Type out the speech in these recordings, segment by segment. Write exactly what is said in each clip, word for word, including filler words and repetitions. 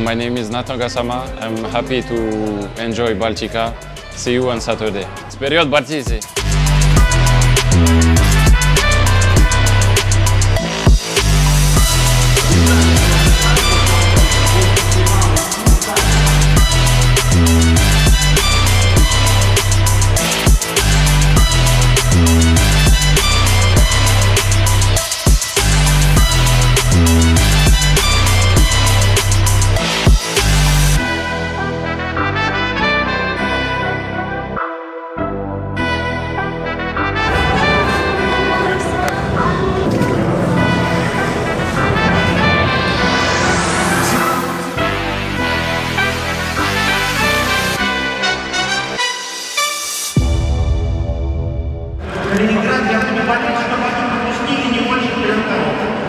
my name is Nato Gasama. I'm happy to enjoy Baltika. See you on Saturday. Вперед, Балтийцы! Ленинград, я понимаю, что они пропустили не очень далеко.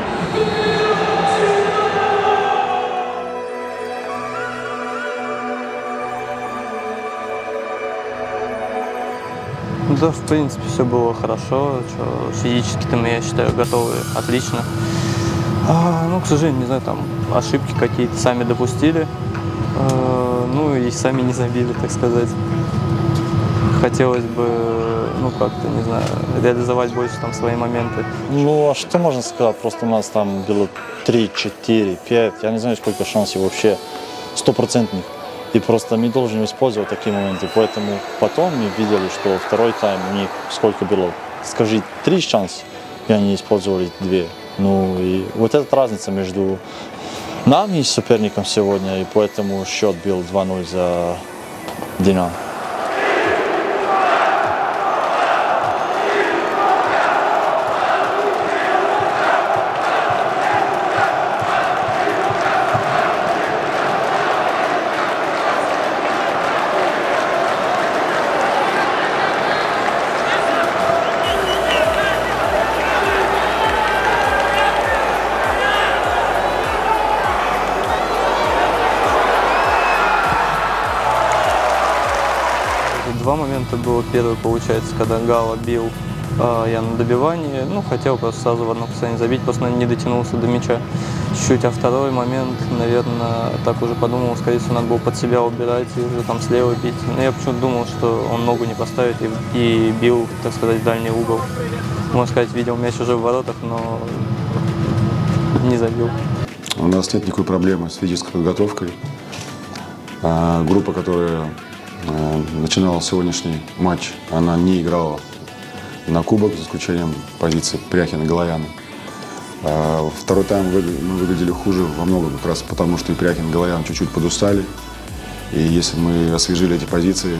Да, в принципе, все было хорошо. Физически-то мы, я считаю, готовы отлично. А, ну, к сожалению, не знаю, там ошибки какие-то сами допустили. А, ну и сами не забили, так сказать. Хотелось бы, ну как-то, не знаю, реализовать больше там свои моменты. Ну, а что можно сказать? Просто у нас там было три, четыре, пять, я не знаю, сколько шансов вообще, стопроцентных. И просто мы должны использовать такие моменты. Поэтому потом мы видели, что второй тайм у них сколько было, скажи, три шанса, и они использовали две. Ну и вот эта разница между нами и соперником сегодня, и поэтому счет был два ноль за Динамо. Два момента было. Первый, получается, когда Гала бил, э, я на добивании, ну, хотел просто сразу в одно касание забить, просто наверное, не дотянулся до мяча чуть-чуть. А второй момент, наверное, так уже подумал, скорее всего, надо было под себя убирать и уже там слева бить. Но я почему-то думал, что он ногу не поставит и, и бил, так сказать, в дальний угол. Можно сказать, видел мяч уже в воротах, но не забил. У нас нет никакой проблемы с физической подготовкой. А, группа, которая начинала сегодняшний матч, она не играла на кубок, за исключением позиции Пряхина и Головяна. А второй тайм мы выглядели хуже во многом, как раз потому, что и Пряхин и Головян чуть-чуть подустали. И если мы освежили эти позиции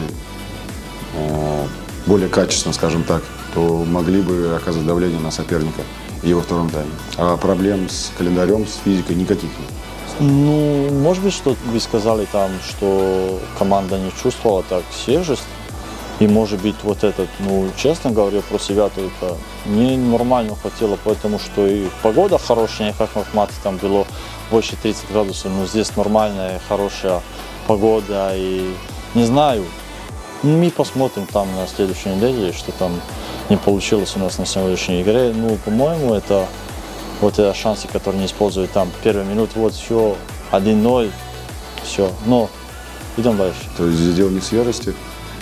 более качественно, скажем так, то могли бы оказать давление на соперника и во втором тайме. А проблем с календарем, с физикой никаких нет. Ну, может быть, что вы сказали там, что команда не чувствовала так свежесть. И может быть вот этот, ну, честно говоря, про себя только мне нормально хватило, потому что и погода хорошая, как в Ахмате там было больше тридцати градусов, но здесь нормальная, хорошая погода. И не знаю, мы посмотрим там на следующей неделе, что там не получилось у нас на сегодняшней игре. Ну, по-моему, это... Вот это шансы, которые не используют там первую минуту, вот все, один ноль, все. Но идем дальше. То есть здесь дело не в свежести.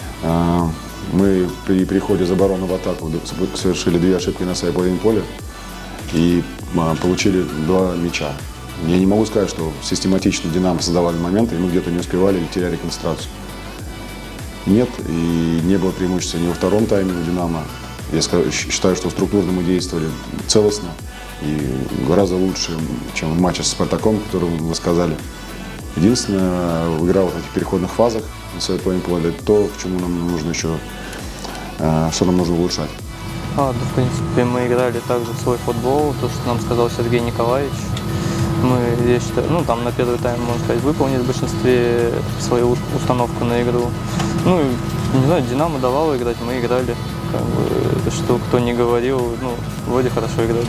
Мы при переходе из обороны в атаку совершили две ошибки на своей половине поля и получили два мяча. Я не могу сказать, что систематично Динамо создавали моменты, и мы где-то не успевали или теряли концентрацию. Нет, и не было преимущества ни во втором тайме у Динамо. Я считаю, что структурно мы действовали целостно и гораздо лучше, чем в матче с Спартаком, который вы сказали. Единственное, игра в этих переходных фазах на своей половине поля, то, к чему нам нужно еще, что нам нужно улучшать. А, да, в принципе, мы играли также в свой футбол, то, что нам сказал Сергей Николаевич. Мы, я считаю, ну, там на первый тайм, можно сказать, выполнили в большинстве свою установку на игру. Ну, не знаю, Динамо давало играть, мы играли. Как бы, что кто не говорил, ну, вроде хорошо играли.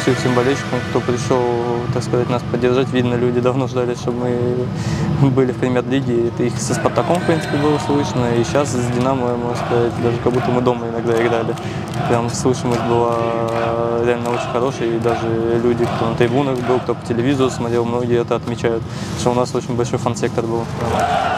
большим всем болельщикам, кто пришел, так сказать, нас поддержать. Видно, люди давно ждали, чтобы мы были в премьер-лиге. Это их со «Спартаком», в принципе, было слышно. И сейчас с «Динамо», можно сказать, даже как будто мы дома иногда играли. Прям слышимость была реально очень хорошая. И даже люди, кто на трибунах был, кто по телевизору смотрел, многие это отмечают, что у нас очень большой фан-сектор был.